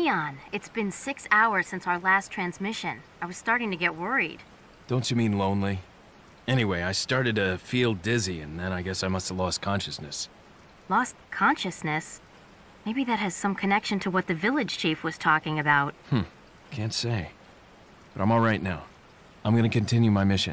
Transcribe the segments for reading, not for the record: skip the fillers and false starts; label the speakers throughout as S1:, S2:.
S1: Leon, it's been 6 hours since our last transmission. I was starting to get worried.
S2: Don't you mean lonely? Anyway, I started to feel dizzy, and then I guess I must have lost consciousness.
S1: Lost consciousness? Maybe that has some connection to what the village chief was talking about.
S2: Can't say. But I'm all right now. I'm gonna continue my mission.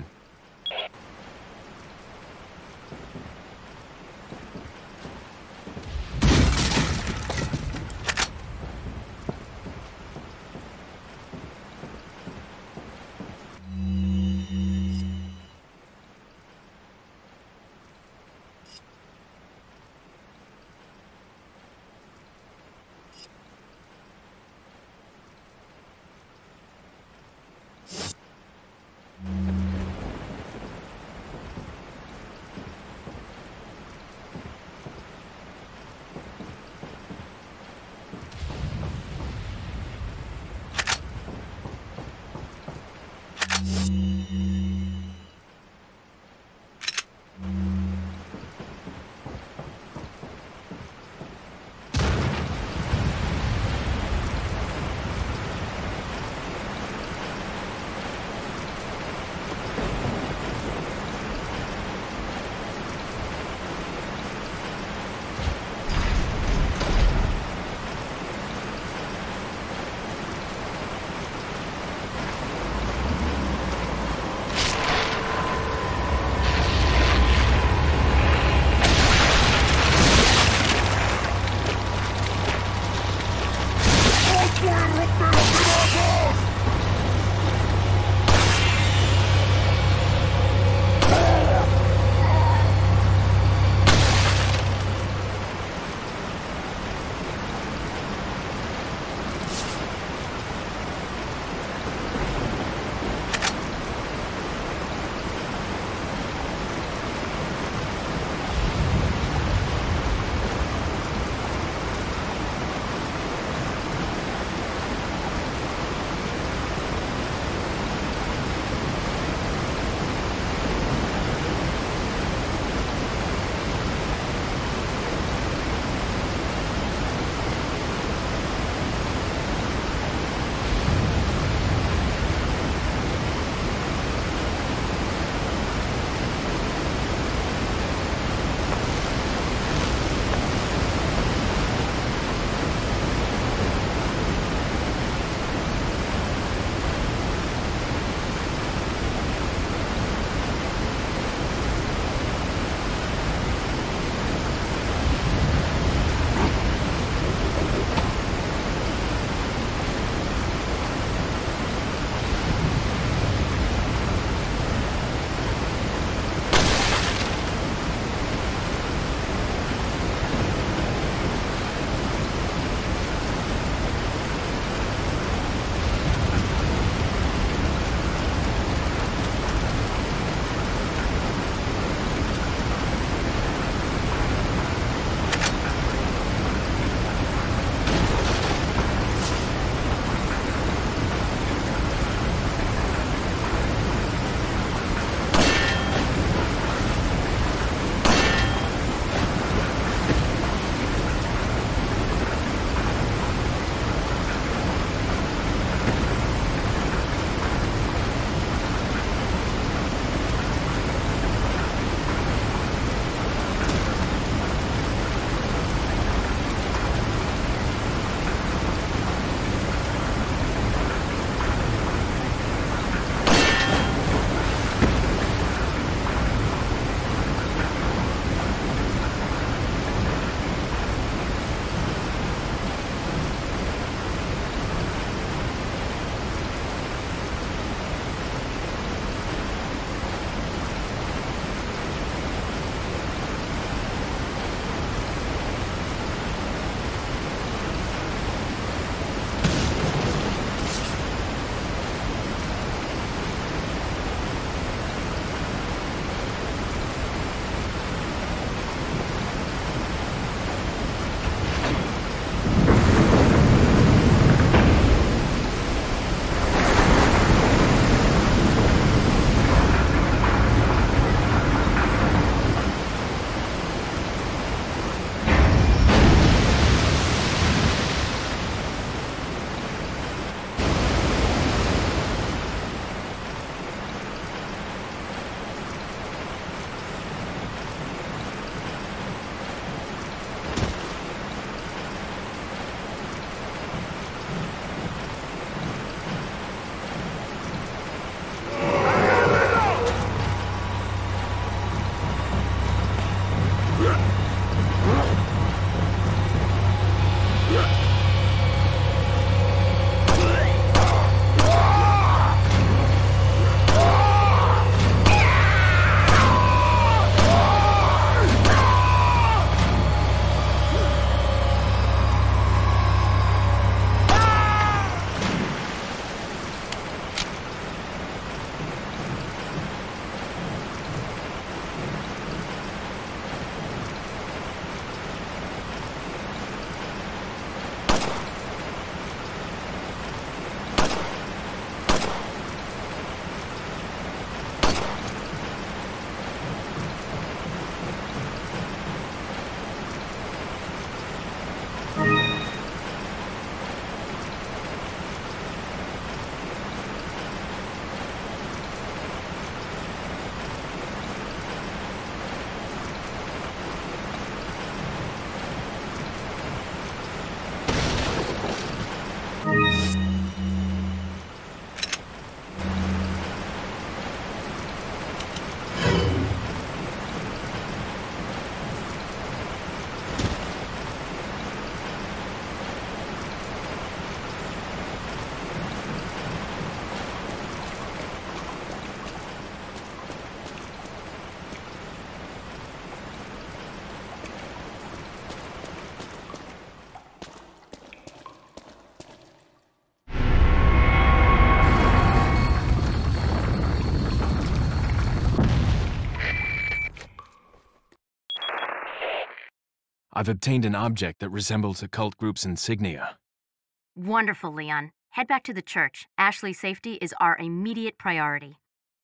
S2: I've obtained an object that resembles a cult group's insignia.
S1: Wonderful, Leon. Head back to the church. Ashley's safety is our immediate priority.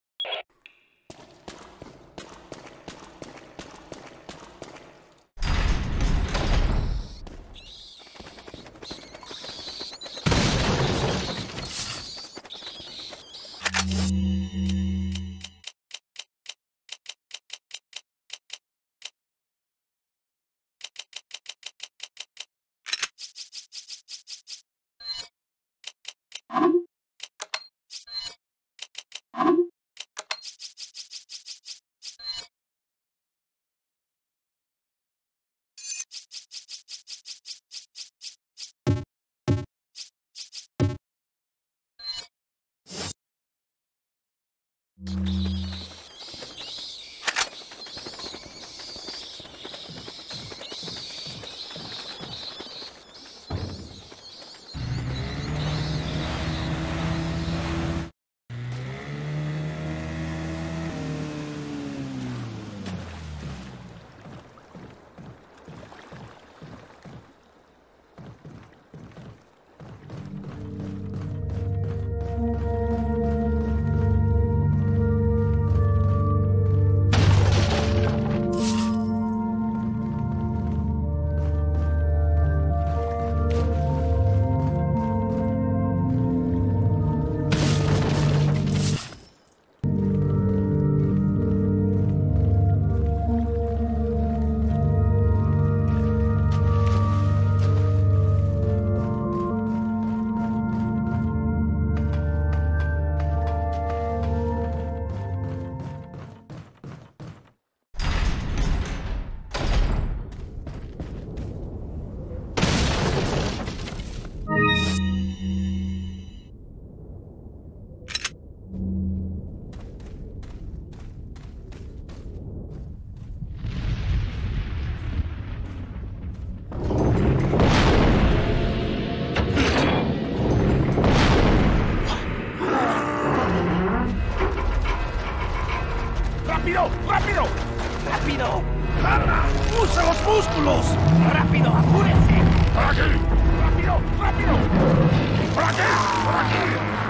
S3: ¡Rápido! ¡Rápido! ¡Rápido! ¡Carla! ¡Usa los músculos! ¡Rápido! ¡Apúrense! ¡Por aquí! ¡Rápido! ¡Rápido! ¡Por aquí! ¡Por aquí!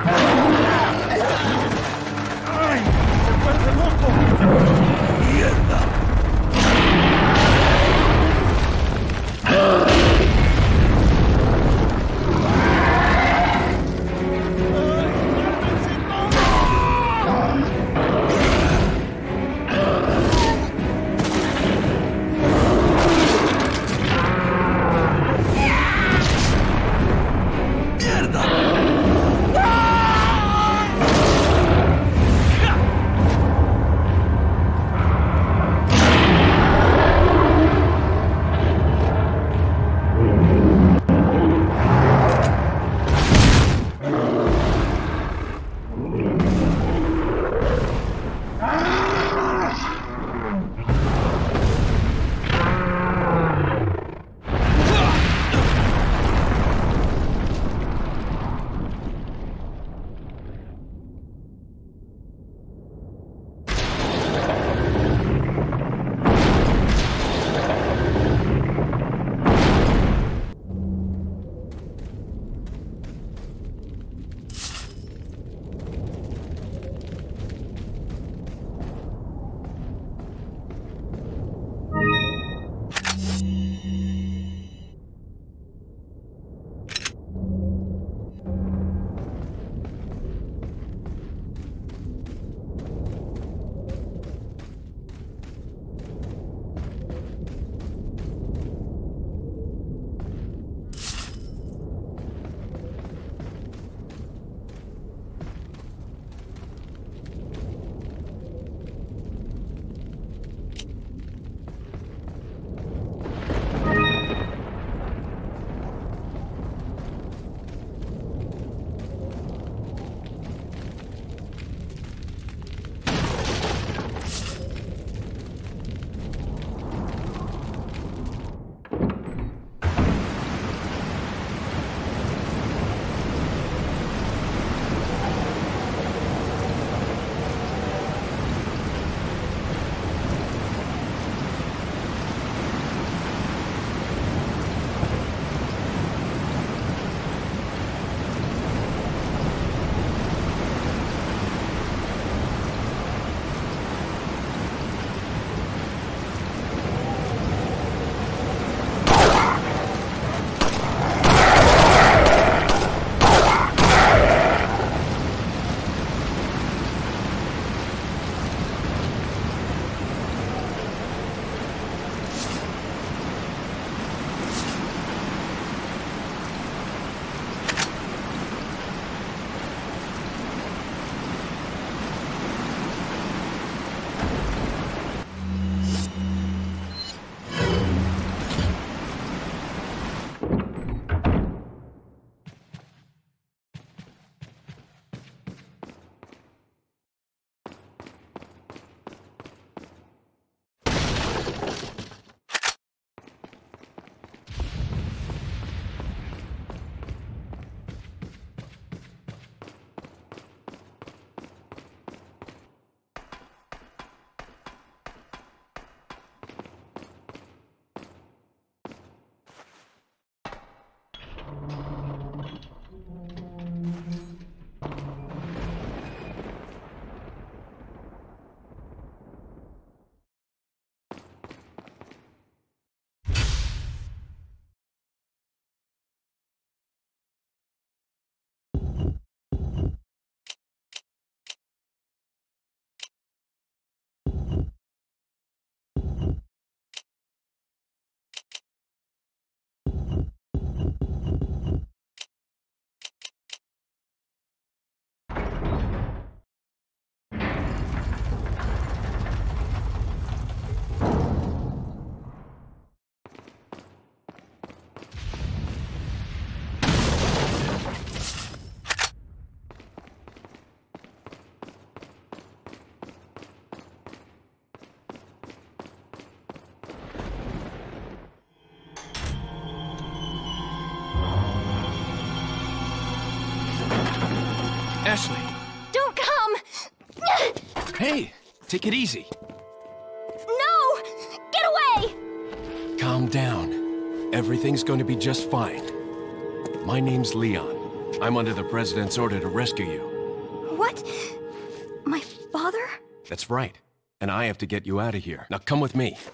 S3: ¡Ay! ¡Se vuelve loco! ¡Mierda!
S2: Ashley!
S4: Don't come!
S2: Hey! Take it easy.
S4: No! Get away!
S5: Calm down. Everything's going to be just fine. My name's Leon. I'm under the President's order to rescue you.
S4: What? My father?
S5: That's right. And I have to get you out of here. Now come with me.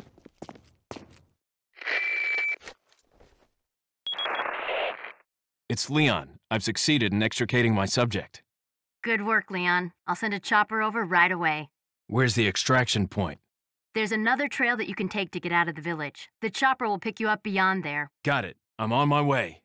S2: It's Leon. I've succeeded in extricating my subject.
S1: Good work, Leon. I'll send a chopper over right away.
S2: Where's the extraction point?
S1: There's another trail that you can take to get out of the village. The chopper will pick you up beyond there.
S2: Got it. I'm on my way.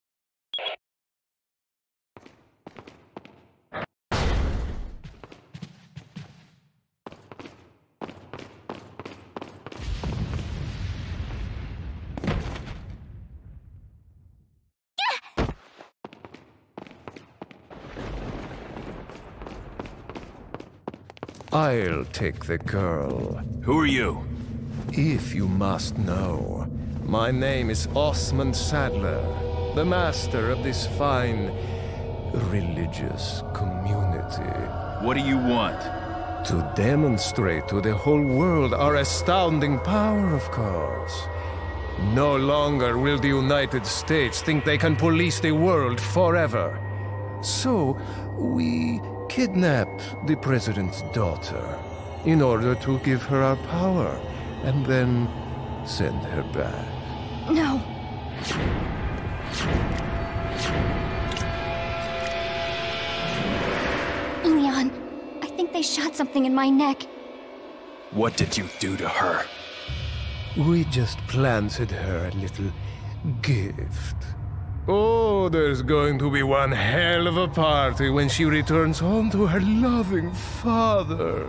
S6: I'll take the girl,
S2: Who are you?
S6: if you must know. My name is Osmond Sadler, the master of this fine religious community.
S2: What do you want?
S6: To demonstrate to the whole world our astounding power, of course. No longer will the United States think they can police the world forever. So, we kidnapped the president's daughter in order to give her our power and then send her back.
S4: No. Leon, I think they shot something in my neck.
S2: What did you do to her?
S6: We just planted her a little gift. Oh, there's going to be one hell of a party when she returns home to her loving father.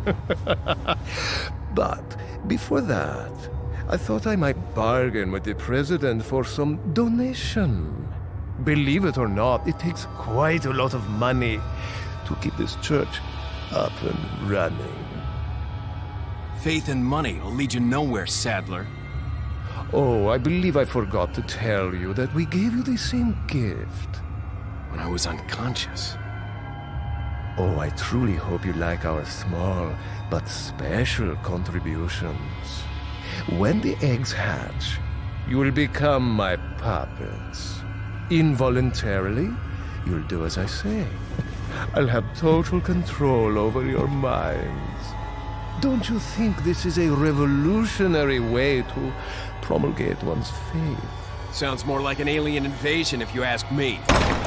S6: But before that, I thought I might bargain with the president for some donation. Believe it or not, it takes quite a lot of money to keep this church up and running.
S2: Faith and money will lead you nowhere, Sadler.
S6: Oh, I believe I forgot to tell you that we gave you the same gift.
S2: When I was unconscious.
S6: Oh, I truly hope you like our small but special contributions. When the eggs hatch, you will become my puppets. Involuntarily, you'll do as I say. I'll have total control over your minds. Don't you think this is a revolutionary way to promulgate one's faith?
S5: Sounds more like an alien invasion if you ask me.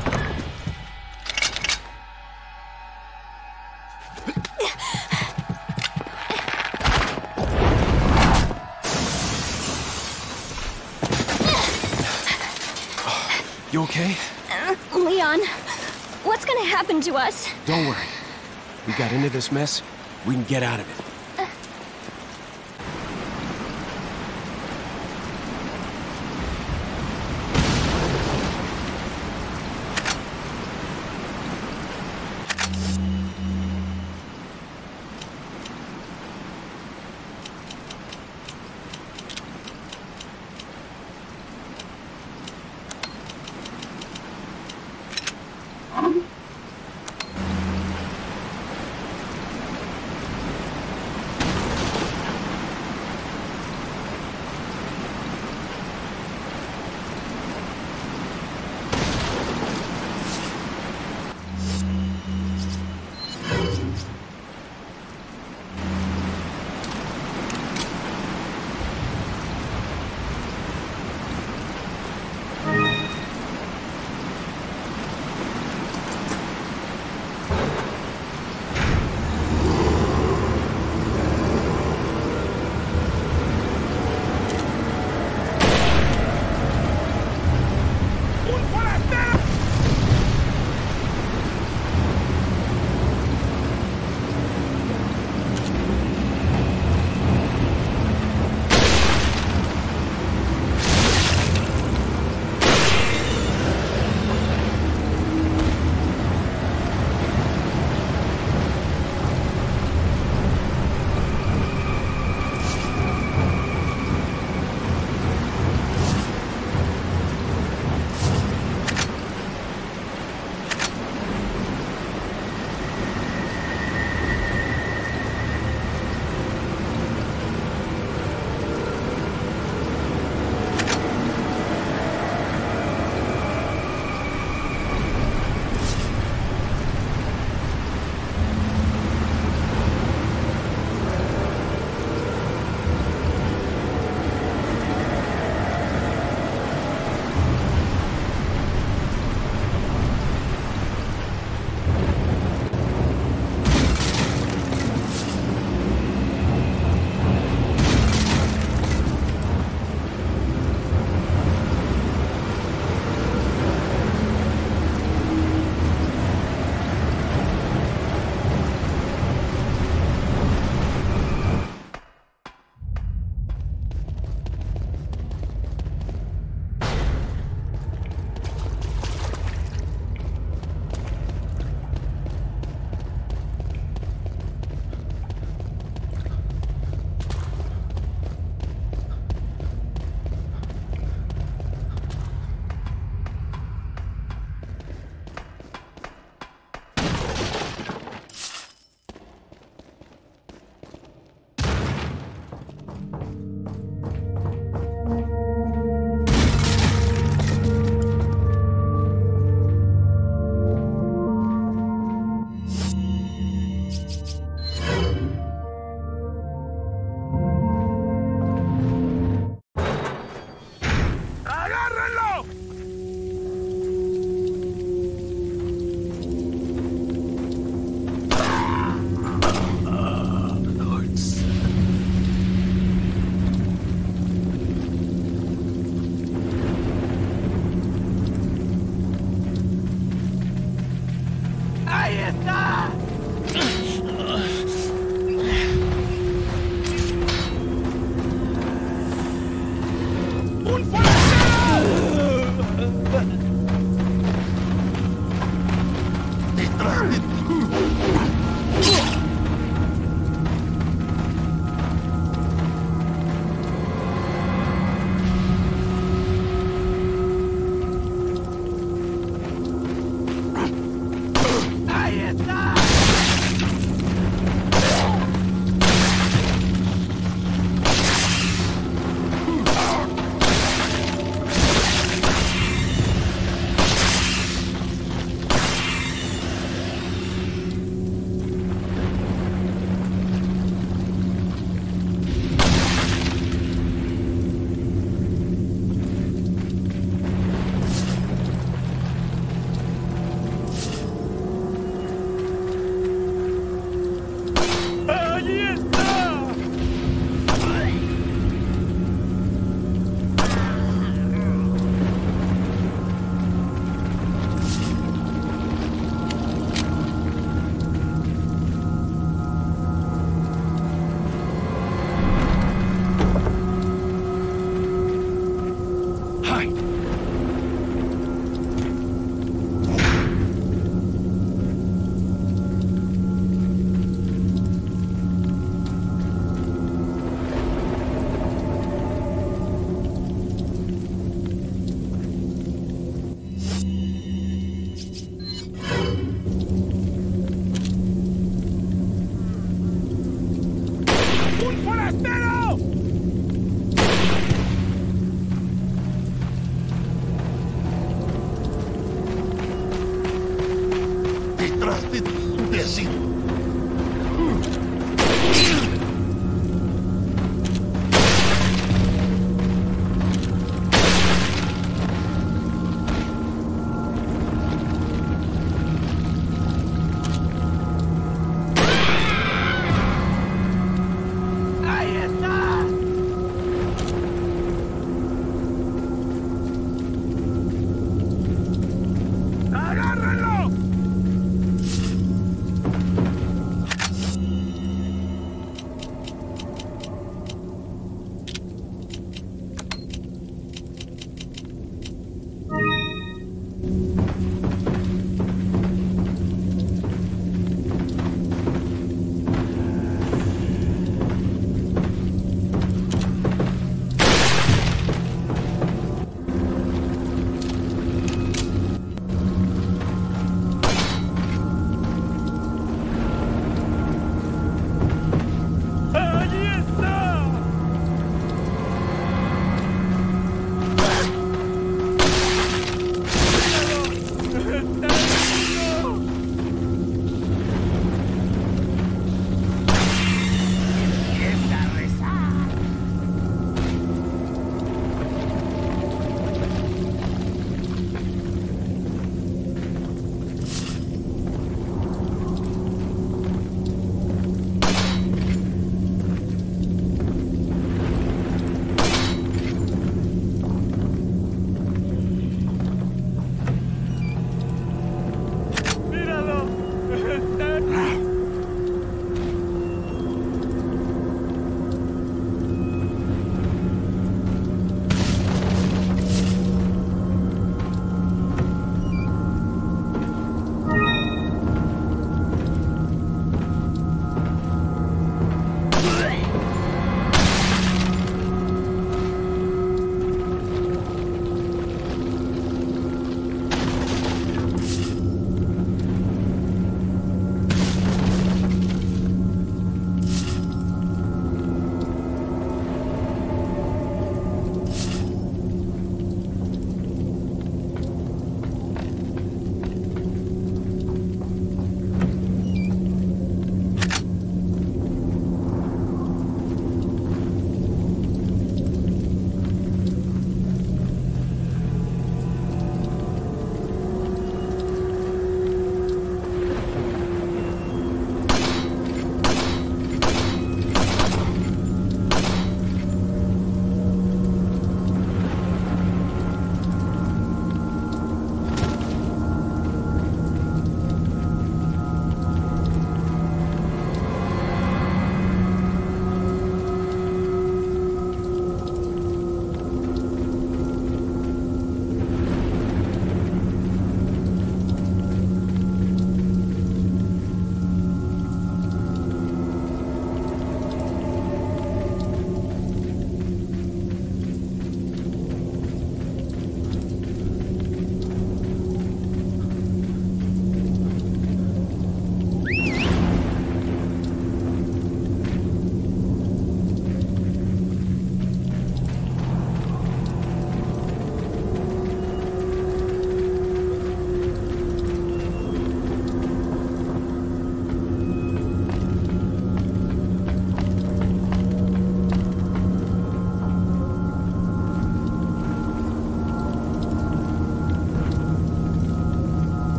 S5: You okay?
S4: Leon, what's gonna happen to us?
S5: Don't worry. We got into this mess. We can get out of it.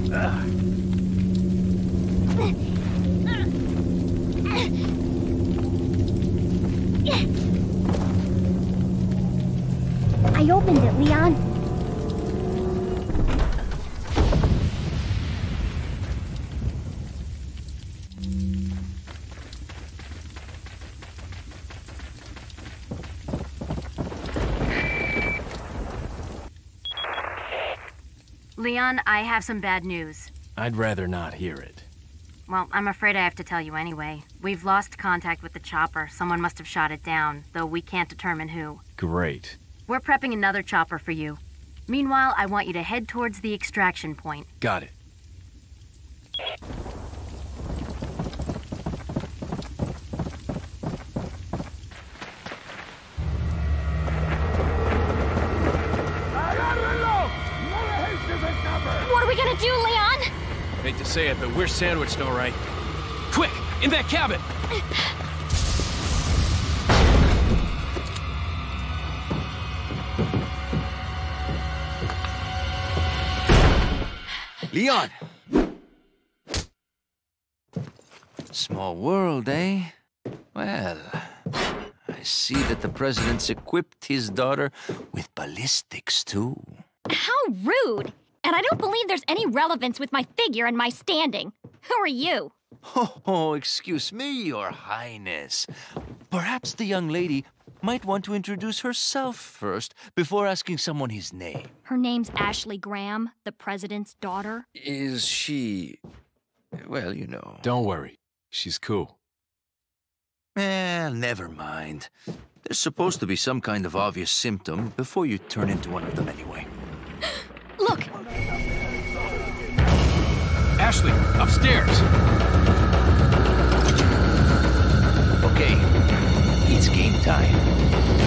S4: I opened it, Leon.
S1: Leon, I have some bad news.
S2: I'd rather not hear it.
S1: Well, I'm afraid I have to tell you anyway. We've lost contact with the chopper. Someone must have shot it down, though we can't determine who.
S2: Great.
S1: We're prepping another chopper for you. Meanwhile, I want you to head towards the extraction point.
S2: Got it.
S4: What are we gonna do, Leon?
S5: Hate to say it, but we're sandwiched all right. Quick! In that cabin!
S7: Leon! Small world, eh? Well, I see that the president's equipped his daughter with ballistics, too.
S4: How rude! And I don't believe there's any relevance with my figure and my standing. Who are you?
S7: Oh, excuse me, Your Highness. Perhaps the young lady might want to introduce herself first before asking someone his name.
S4: Her name's Ashley Graham, the president's daughter.
S7: Is she... well, you know...
S5: Don't worry. She's cool.
S7: Never mind. There's supposed to be some kind of obvious symptom before you turn into one of them anyway.
S4: Look!
S5: Ashley, upstairs!
S7: Okay, it's game time.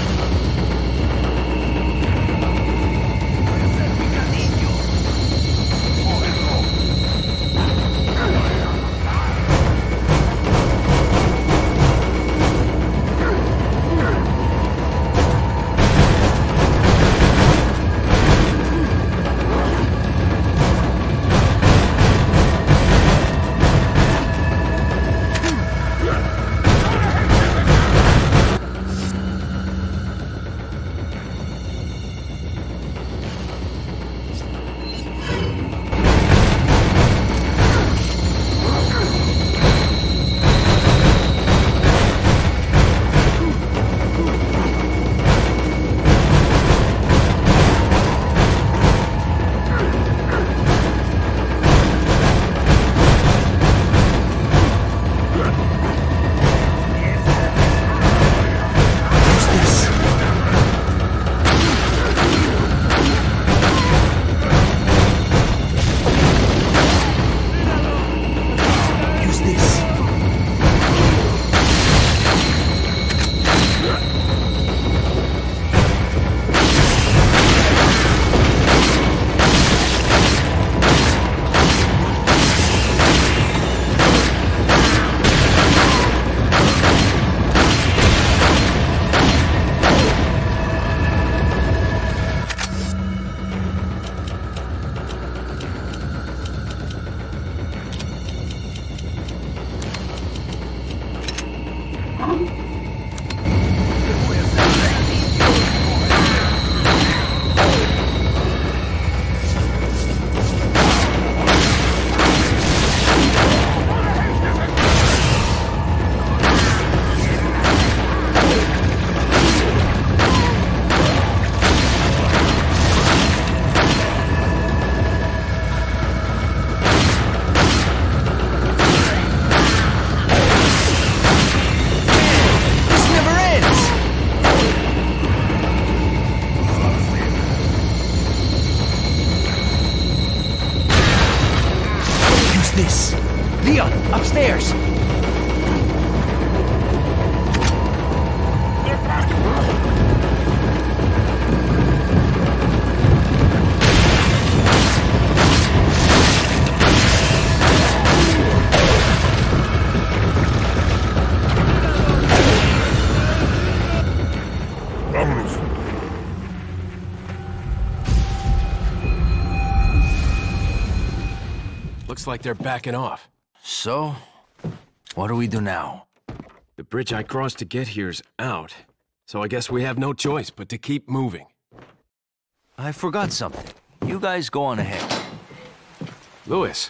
S3: this? Leon, upstairs!
S5: Looks like they're backing off.
S7: So, what do we do now?
S5: The bridge I crossed to get here's out, so I guess we have no choice but to keep moving.
S7: I forgot something. You guys go on ahead.
S5: Louis.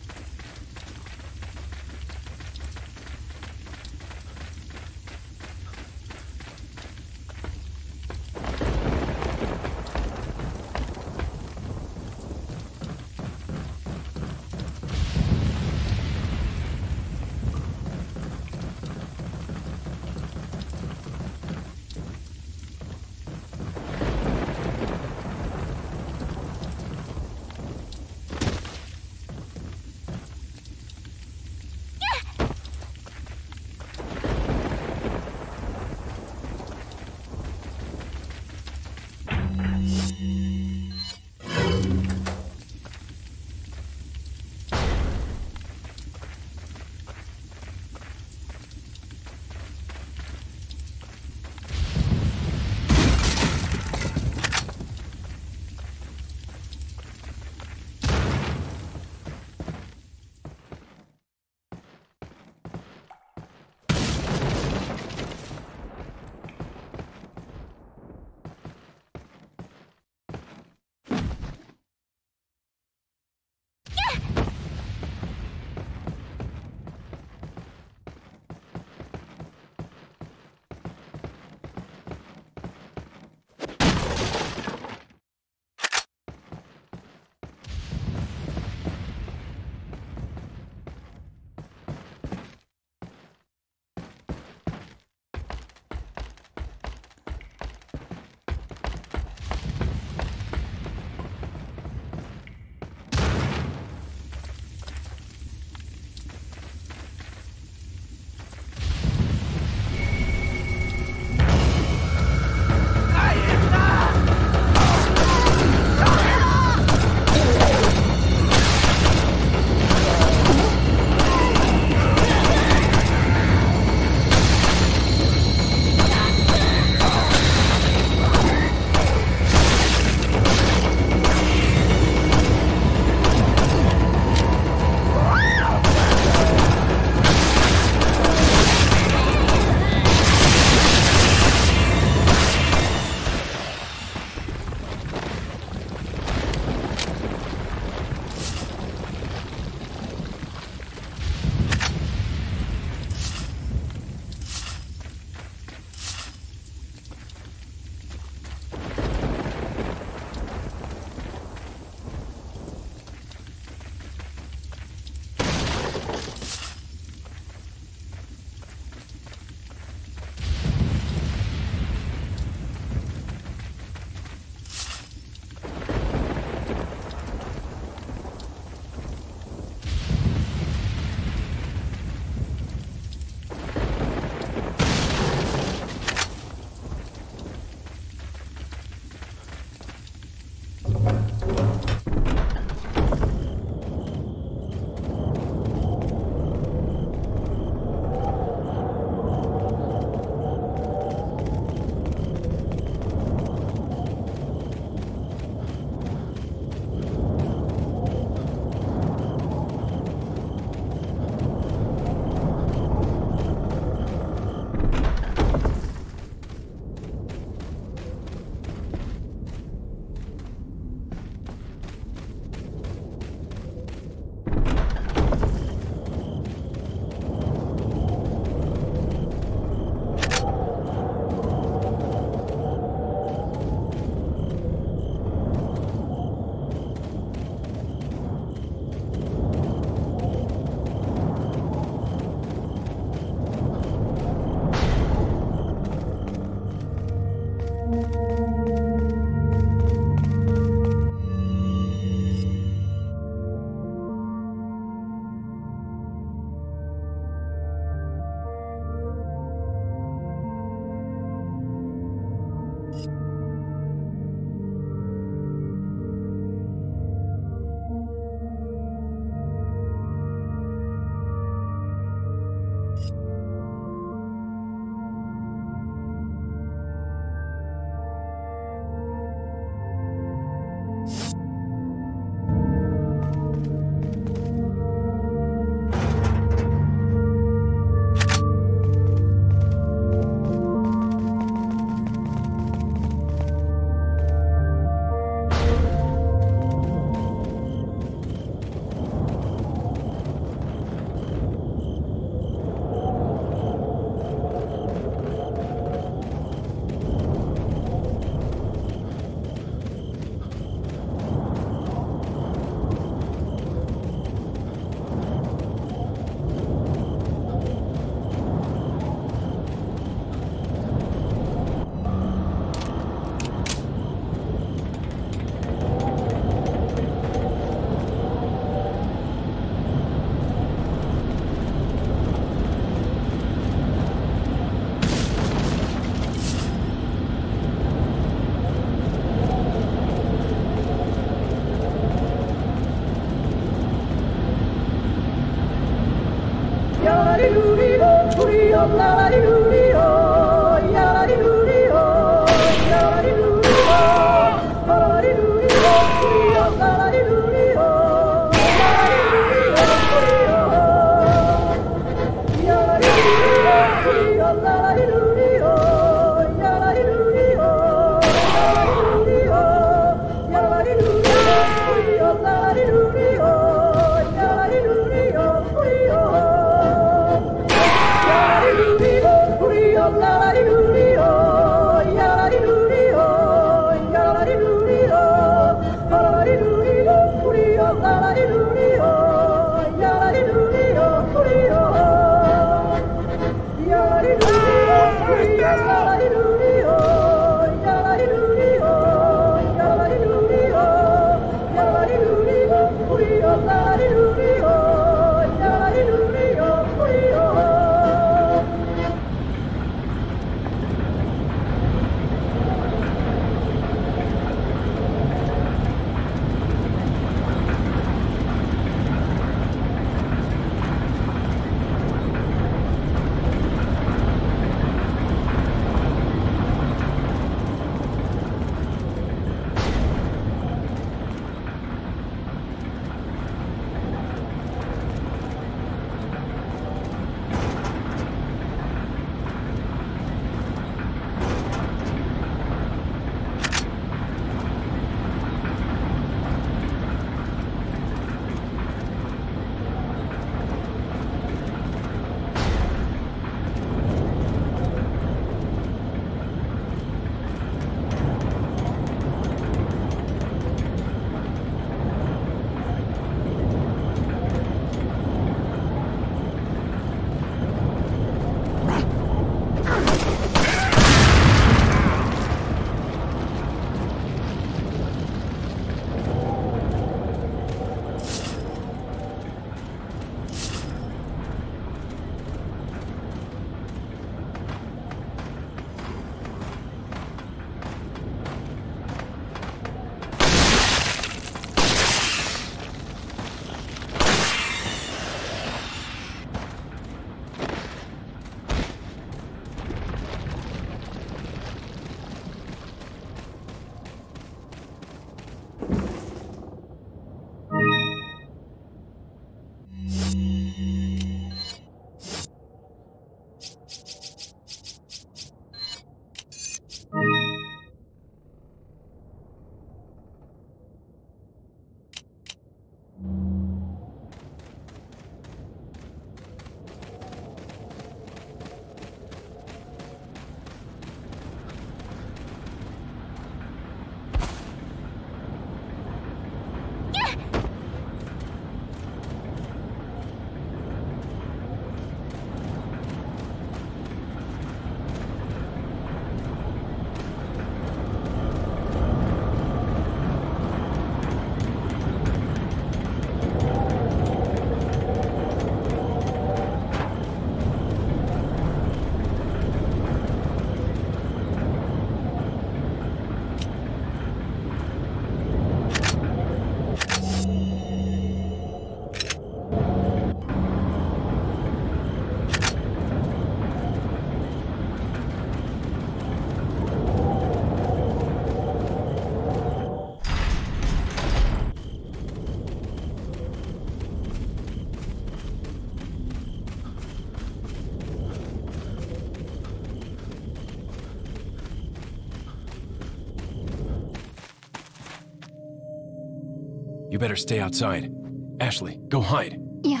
S5: You better stay outside. Ashley, go hide.
S4: Yeah.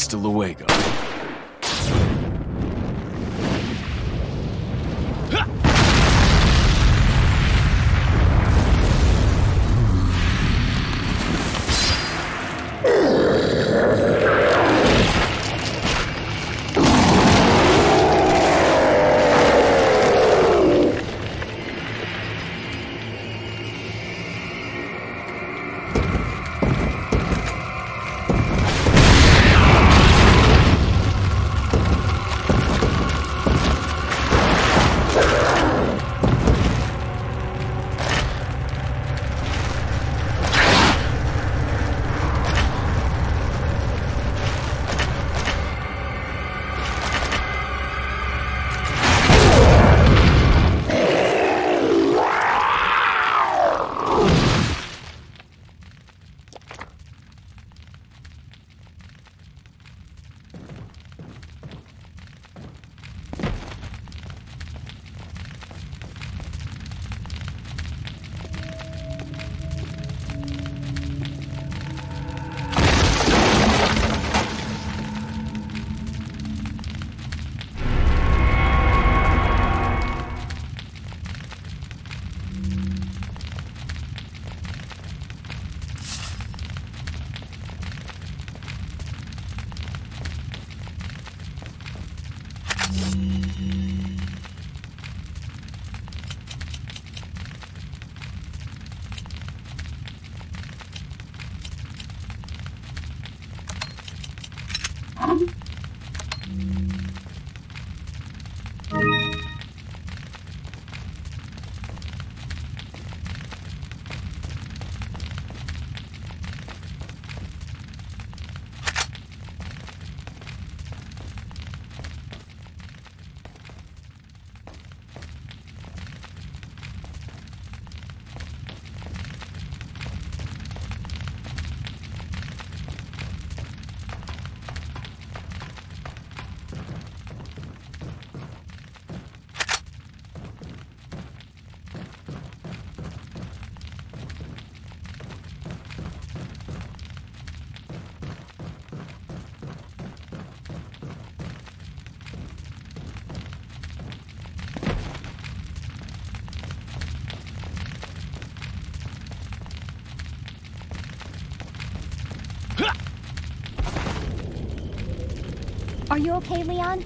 S5: Hasta luego.
S4: Are you okay, Leon?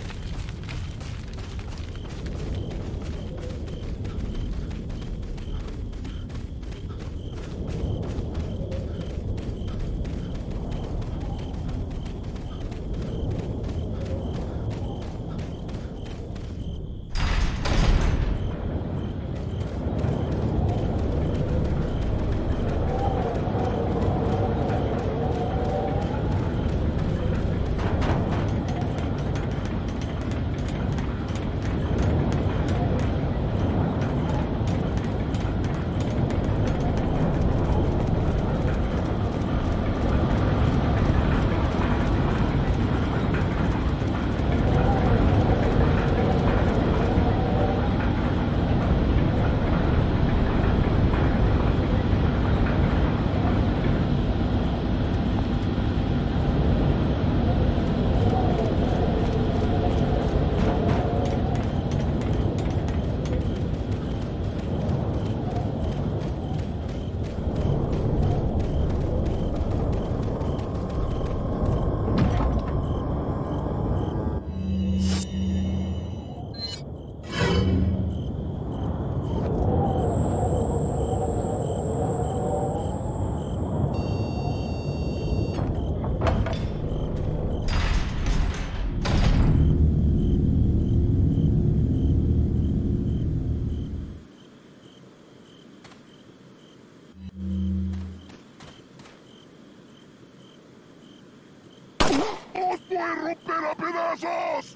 S3: romper a pedazos!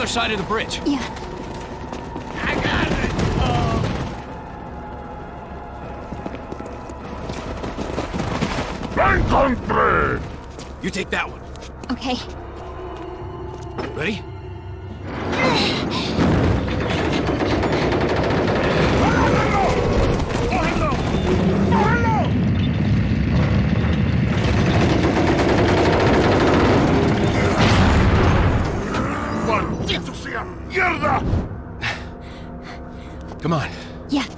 S5: side of the bridge.
S4: Yeah.
S3: I got it!
S6: Encontré!
S5: You take that one.
S4: Okay.
S5: Ready?
S3: ¡Maldito sea! ¡Mierda!
S5: Come on.
S4: Yeah.